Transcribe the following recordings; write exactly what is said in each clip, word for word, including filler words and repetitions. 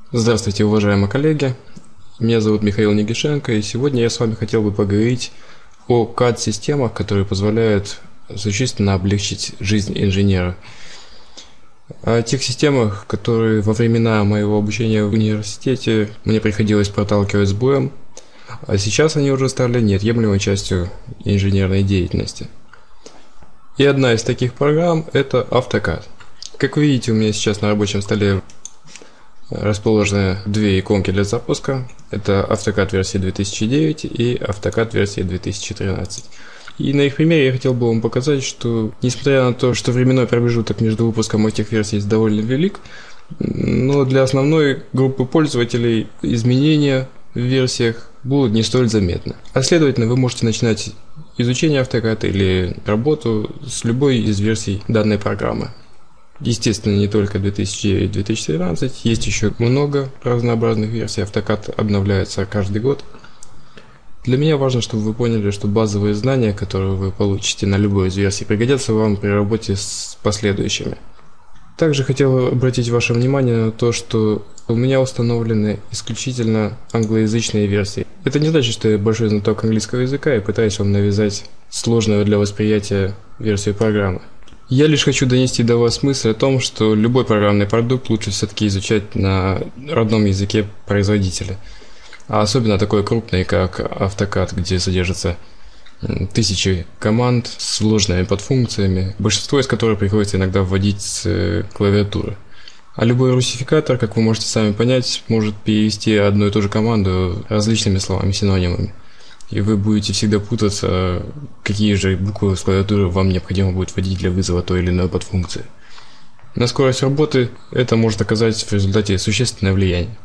Здравствуйте, уважаемые коллеги. Меня зовут Михаил Негишенко, и сегодня я с вами хотел бы поговорить о кад-системах, которые позволяют существенно облегчить жизнь инженера. О тех системах, которые во времена моего обучения в университете мне приходилось проталкивать с боем, а сейчас они уже стали неотъемлемой частью инженерной деятельности. И одна из таких программ – это AutoCAD. Как вы видите, у меня сейчас на рабочем столе расположены две иконки для запуска. Это AutoCAD версии две тысячи девять и AutoCAD версии две тысячи тринадцать. И на их примере я хотел бы вам показать, что несмотря на то, что временной промежуток между выпуском этих версий довольно велик, но для основной группы пользователей изменения в версиях будут не столь заметны. А следовательно, вы можете начинать изучение AutoCAD или работу с любой из версий данной программы. Естественно, не только две тысячи девять - две тысячи тринадцать, есть еще много разнообразных версий. AutoCAD обновляется каждый год. Для меня важно, чтобы вы поняли, что базовые знания, которые вы получите на любой из версий, пригодятся вам при работе с последующими. Также хотел обратить ваше внимание на то, что у меня установлены исключительно англоязычные версии. Это не значит, что я большой знаток английского языка и пытаюсь вам навязать сложную для восприятия версию программы. Я лишь хочу донести до вас мысль о том, что любой программный продукт лучше все-таки изучать на родном языке производителя. А особенно такой крупный, как AutoCAD, где содержатся тысячи команд с сложными подфункциями, большинство из которых приходится иногда вводить с клавиатуры. А любой русификатор, как вы можете сами понять, может перевести одну и ту же команду различными словами-синонимами. И вы будете всегда путаться, какие же буквы с клавиатуры вам необходимо будет вводить для вызова той или иной подфункции. На скорость работы это может оказать в результате существенное влияние.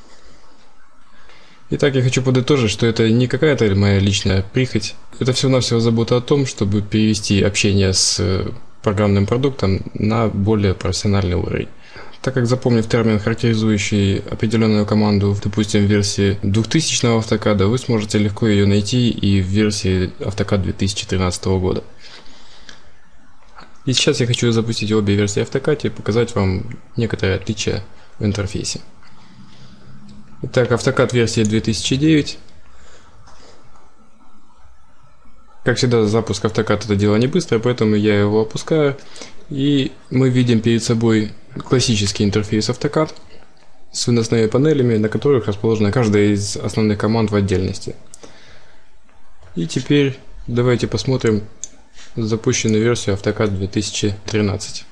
Итак, я хочу подытожить, что это не какая-то моя личная прихоть. Это всего-навсего забота о том, чтобы перевести общение с программным продуктом на более профессиональный уровень. Так как, запомнив термин, характеризующий определенную команду, допустим, в версии двухтысячного AutoCAD, вы сможете легко ее найти и в версии AutoCAD две тысячи тринадцатого года. И сейчас я хочу запустить обе версии AutoCAD и показать вам некоторые отличия в интерфейсе. Итак, AutoCAD версии две тысячи девять. Как всегда, запуск AutoCAD это дело не быстрое, поэтому я его опускаю. И мы видим перед собой классический интерфейс AutoCAD с выносными панелями, на которых расположена каждая из основных команд в отдельности. И теперь давайте посмотрим запущенную версию AutoCAD две тысячи тринадцать.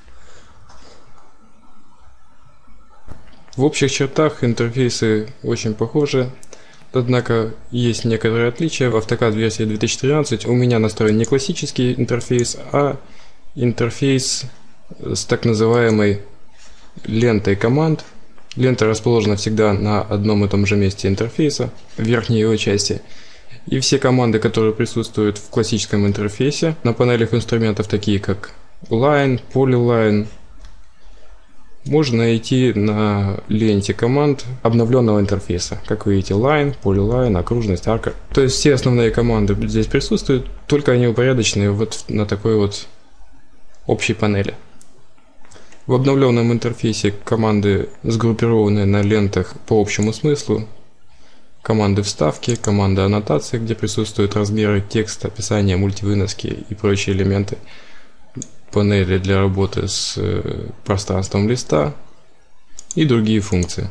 В общих чертах интерфейсы очень похожи, однако есть некоторые отличия. В AutoCAD версии две тысячи тринадцать у меня настроен не классический интерфейс, а интерфейс с так называемой лентой команд. Лента расположена всегда на одном и том же месте интерфейса, в верхней его части. И все команды, которые присутствуют в классическом интерфейсе на панелях инструментов, такие как Line, Polyline, можно найти на ленте команд обновленного интерфейса. Как вы видите, Line, Polyline, окружность, арка. То есть все основные команды здесь присутствуют, только они упорядочены вот на такой вот общей панели. В обновленном интерфейсе команды сгруппированы на лентах по общему смыслу. Команды вставки, команды аннотации, где присутствуют размеры текста, описание, мультивыноски и прочие элементы. Панели для работы с пространством листа и другие функции.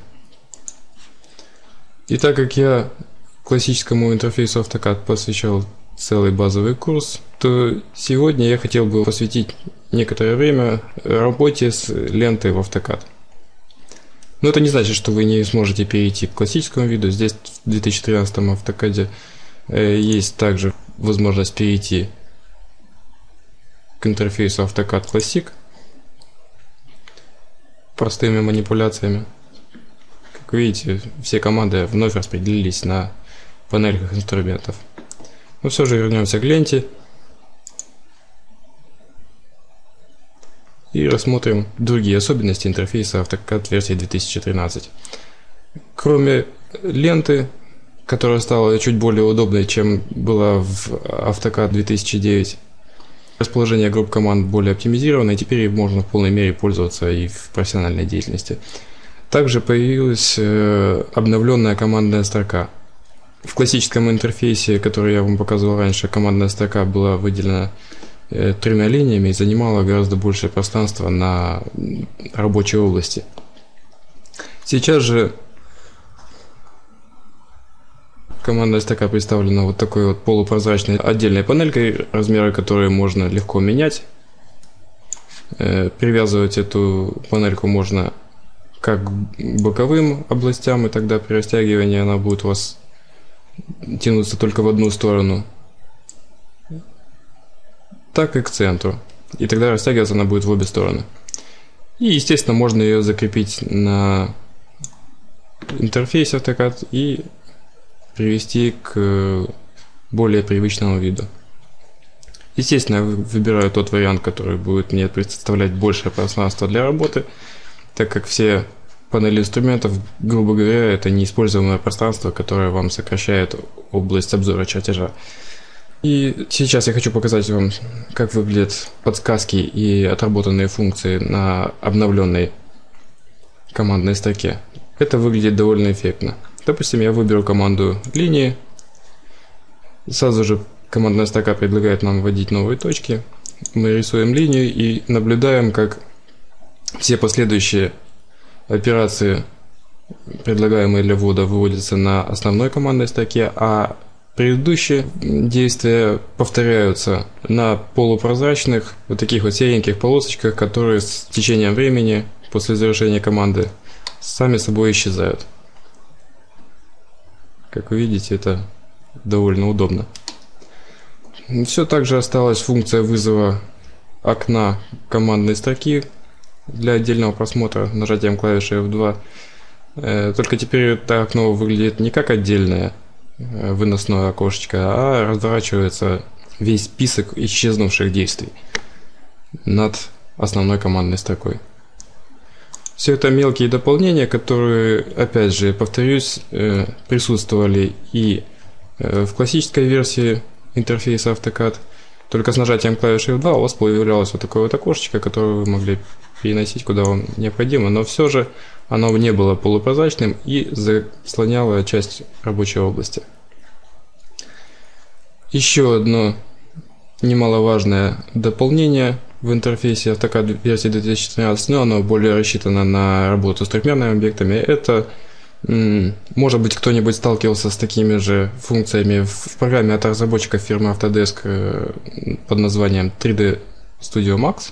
И так как я классическому интерфейсу AutoCAD посвящал целый базовый курс, то сегодня я хотел бы посвятить некоторое время работе с лентой в AutoCAD. Но это не значит, что вы не сможете перейти к классическому виду. Здесь в две тысячи тринадцатом AutoCAD есть также возможность перейти к интерфейсу AutoCAD Classic простыми манипуляциями. Как видите, все команды вновь распределились на панелях инструментов. Но все же вернемся к ленте и рассмотрим другие особенности интерфейса AutoCAD версии две тысячи тринадцать. Кроме ленты, которая стала чуть более удобной, чем была в AutoCAD две тысячи девять, расположение групп команд более оптимизировано, и теперь можно в полной мере пользоваться и в профессиональной деятельности. Также появилась обновленная командная строка. В классическом интерфейсе, который я вам показывал раньше, командная строка была выделена тремя линиями и занимала гораздо большее пространство на рабочей области. Сейчас же командная строка представлена вот такой вот полупрозрачной отдельной панелькой, размеры которой можно легко менять. Привязывать эту панельку можно как к боковым областям, и тогда при растягивании она будет у вас тянуться только в одну сторону, так и к центру, и тогда растягиваться она будет в обе стороны. И, естественно, можно ее закрепить на интерфейсе AutoCAD и привести к более привычному виду. Естественно, я выбираю тот вариант, который будет мне представлять большее пространство для работы, так как все панели инструментов, грубо говоря, это неиспользуемое пространство, которое вам сокращает область обзора чертежа. И сейчас я хочу показать вам, как выглядят подсказки и отработанные функции на обновленной командной строке. Это выглядит довольно эффектно. Допустим, я выберу команду линии. Сразу же командная строка предлагает нам вводить новые точки. Мы рисуем линию и наблюдаем, как все последующие операции, предлагаемые для ввода, выводятся на основной командной строке, а предыдущие действия повторяются на полупрозрачных, вот таких вот сереньких полосочках, которые с течением времени, после завершения команды, сами собой исчезают. Как вы видите, это довольно удобно. Все так же осталась функция вызова окна командной строки для отдельного просмотра нажатием клавиши эф два. Только теперь это окно выглядит не как отдельное выносное окошечко, а разворачивается весь список исчезнувших действий над основной командной строкой. Все это мелкие дополнения, которые, опять же, повторюсь, присутствовали и в классической версии интерфейса AutoCAD. Только с нажатием клавиши эф два у вас появлялось вот такое вот окошечко, которое вы могли переносить куда вам необходимо, но все же оно не было полупрозрачным и заслоняло часть рабочей области. Еще одно немаловажное дополнение в интерфейсе AutoCAD версии две тысячи тринадцать, но оно более рассчитано на работу с трехмерными объектами. Это, может быть, кто-нибудь сталкивался с такими же функциями в программе от разработчиков фирмы Autodesk под названием три дэ Studio Max.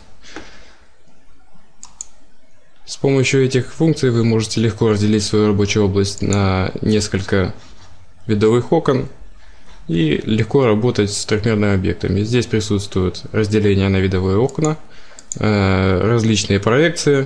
С помощью этих функций вы можете легко разделить свою рабочую область на несколько видовых окон и легко работать с трехмерными объектами. Здесь присутствует разделение на видовые окна, различные проекции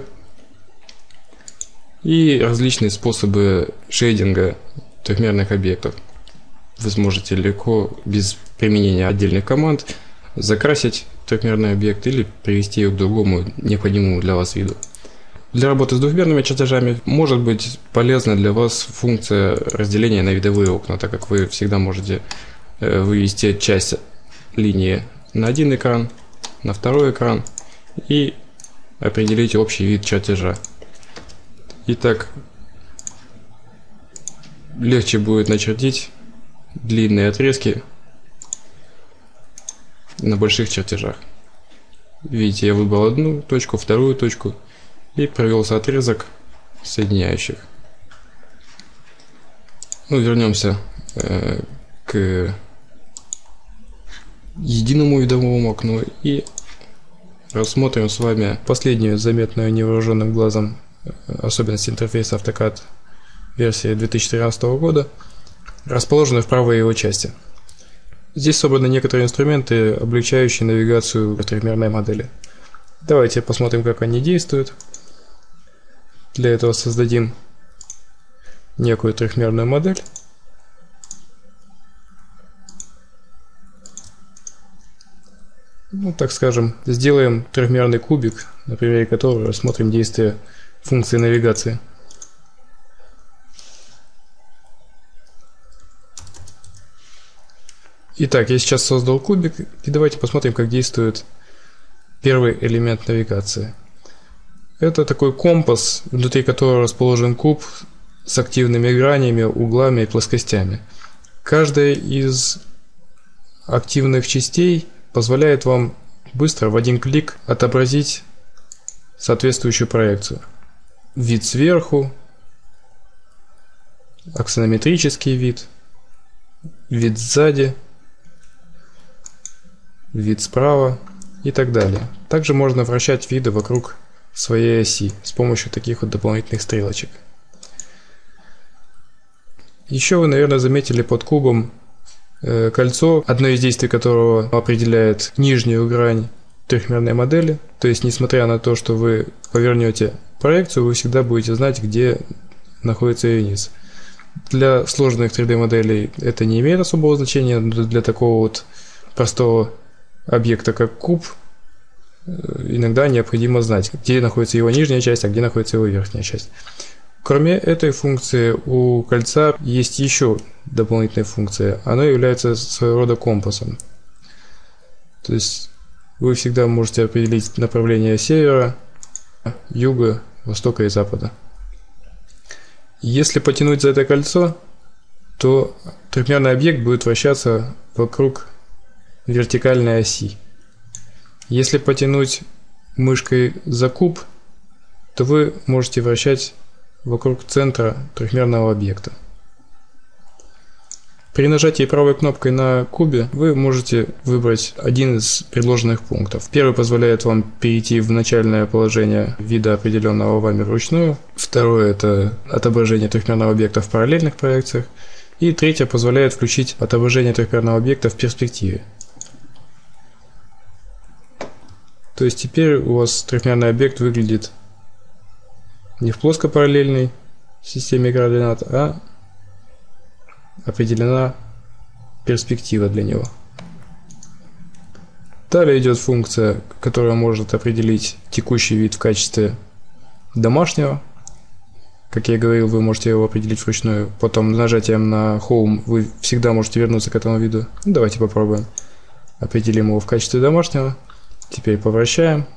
и различные способы шейдинга трехмерных объектов. Вы сможете легко, без применения отдельных команд, закрасить трехмерный объект или привести его к другому необходимому для вас виду. Для работы с двухмерными чертежами может быть полезна для вас функция разделения на видовые окна, так как вы всегда можете вывести часть линии на один экран, на второй экран и определить общий вид чертежа. Итак, легче будет начертить длинные отрезки на больших чертежах. Видите, я выбрал одну точку, вторую точку и провелся отрезок соединяющих. Ну, вернемся э, к единому видовому окну и рассмотрим с вами последнюю заметную невооруженным глазом особенность интерфейса AutoCAD версии две тысячи тринадцатого года, расположенную в правой его части. Здесь собраны некоторые инструменты, облегчающие навигацию в трехмерной модели. Давайте посмотрим, как они действуют. Для этого создадим некую трехмерную модель. Ну, так скажем, сделаем трехмерный кубик, на примере которого рассмотрим действие функции навигации. Итак, я сейчас создал кубик, и давайте посмотрим, как действует первый элемент навигации. Это такой компас, внутри которого расположен куб с активными гранями, углами и плоскостями. Каждая из активных частей позволяет вам быстро в один клик отобразить соответствующую проекцию. Вид сверху, аксонометрический вид, вид сзади, вид справа и так далее. Также можно вращать виды вокруг своей оси с помощью таких вот дополнительных стрелочек. Еще вы, наверное, заметили под кубом э, кольцо, одно из действий которого определяет нижнюю грань трехмерной модели. То есть, несмотря на то, что вы повернете проекцию, вы всегда будете знать, где находится ее низ. Для сложных три дэ моделей это не имеет особого значения, но для такого вот простого объекта, как куб, иногда необходимо знать, где находится его нижняя часть, а где находится его верхняя часть. Кроме этой функции, у кольца есть еще дополнительная функция. Она является своего рода компасом. То есть вы всегда можете определить направление севера, юга, востока и запада. Если потянуть за это кольцо, то трехмерный объект будет вращаться вокруг вертикальной оси. Если потянуть мышкой за куб, то вы можете вращать вокруг центра трехмерного объекта. При нажатии правой кнопкой на кубе вы можете выбрать один из предложенных пунктов. Первый позволяет вам перейти в начальное положение вида, определенного вами вручную. Второе – это отображение трехмерного объекта в параллельных проекциях. И третье позволяет включить отображение трехмерного объекта в перспективе. То есть теперь у вас трехмерный объект выглядит не в плоскопараллельной системе координат, а определена перспектива для него. Далее идет функция, которая может определить текущий вид в качестве домашнего. Как я и говорил, вы можете его определить вручную. Потом нажатием на Home вы всегда можете вернуться к этому виду. Давайте попробуем. Определим его в качестве домашнего. Теперь повращаем.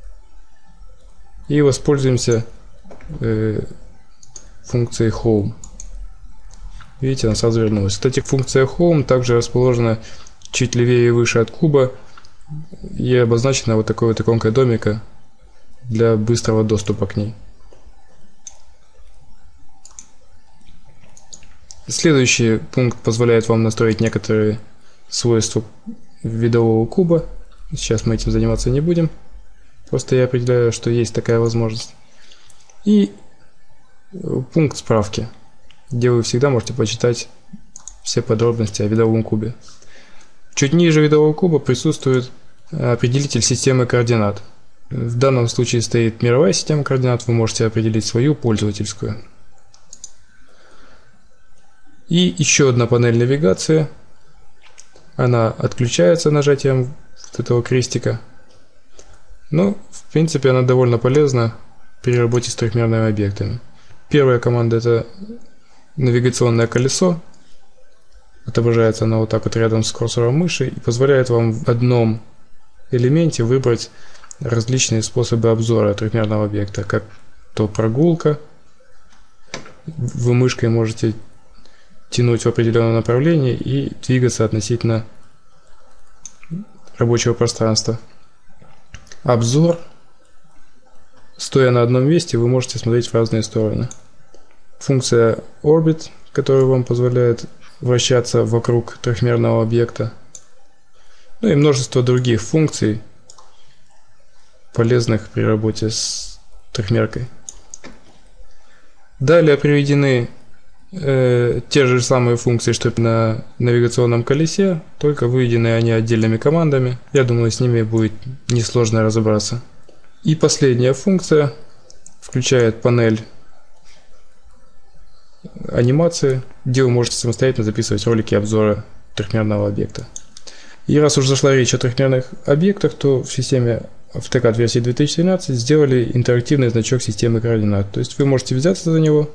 И воспользуемся э, функцией Home. Видите, она сразу вернулась. Кстати, функция Home также расположена чуть левее и выше от куба. И обозначена вот такой вот иконкой домика для быстрого доступа к ней. Следующий пункт позволяет вам настроить некоторые свойства видового куба. Сейчас мы этим заниматься не будем. Просто я определяю, что есть такая возможность. И пункт справки, где вы всегда можете почитать все подробности о видовом кубе. Чуть ниже видового куба присутствует определитель системы координат. В данном случае стоит мировая система координат, вы можете определить свою пользовательскую. И еще одна панель навигации. Она отключается нажатием вот этого крестика. Но, в принципе, она довольно полезна при работе с трехмерными объектами. Первая команда — это навигационное колесо. Отображается она вот так вот рядом с курсором мыши и позволяет вам в одном элементе выбрать различные способы обзора трехмерного объекта, как то прогулка. Вы мышкой можете тянуть в определенном направлении и двигаться относительно рабочего пространства. Обзор. Стоя на одном месте, вы можете смотреть в разные стороны. Функция Orbit, которая вам позволяет вращаться вокруг трехмерного объекта. Ну и множество других функций, полезных при работе с трехмеркой. Далее приведены э, те же самые функции, что и на навигационном колесе, только выведены они отдельными командами. Я думаю, с ними будет несложно разобраться. И последняя функция включает панель анимации, где вы можете самостоятельно записывать ролики обзора трехмерного объекта. И раз уж зашла речь о трехмерных объектах, то в системе автокад версии две тысячи тринадцать сделали интерактивный значок системы координат. То есть вы можете взяться за него,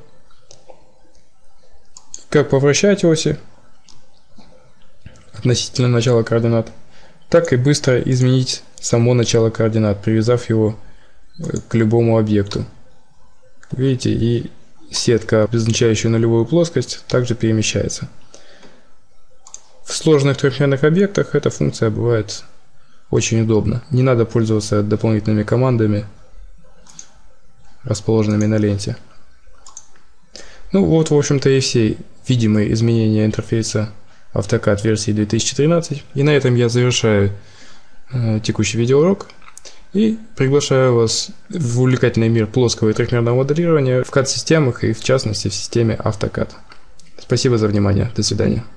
как повращать оси относительно начала координат, так и быстро изменить само начало координат, привязав его к любому объекту. Видите, и сетка, обозначающая нулевую плоскость, также перемещается. В сложных трехмерных объектах эта функция бывает очень удобна. Не надо пользоваться дополнительными командами, расположенными на ленте. Ну вот, в общем-то, и все видимые изменения интерфейса AutoCAD версии две тысячи тринадцать. И на этом я завершаю э, текущий видеоурок и приглашаю вас в увлекательный мир плоского и трехмерного моделирования в кад-системах и, в частности, в системе AutoCAD. Спасибо за внимание. До свидания.